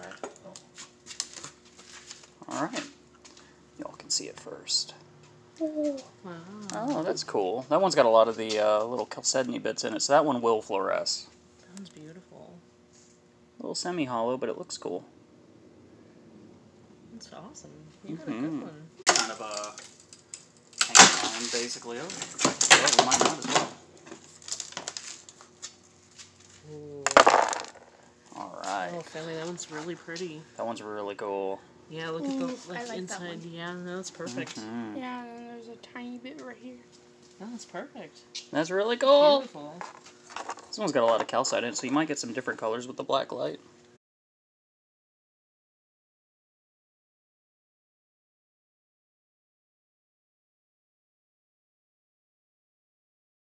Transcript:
Alright. Y'all can see it first. Wow. Oh, that's cool. That one's got a lot of the little chalcedony bits in it, so that one will fluoresce. That one's beautiful. A little semi-hollow, but it looks cool. That's awesome. You got a good one. Kind of hanging on, basically. Oh, well, we might not as well. Alright. Oh, Family, that one's really pretty. That one's really cool. Yeah, look at the like inside. Yeah, no, that's perfect. Yeah, and then there's a tiny bit right here. Oh, that's perfect. That's really cool. Beautiful. This one's got a lot of calcite in it, so you might get some different colors with the black light.